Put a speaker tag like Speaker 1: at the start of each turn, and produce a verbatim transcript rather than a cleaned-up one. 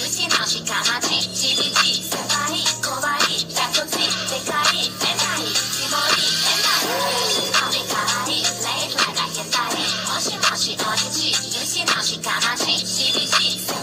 Speaker 1: し直しかまちちびち狭い怖いダコチでかい変態絞り変態おめかわいレイフラが変態もしもしおじち許し直しかまちちびち狭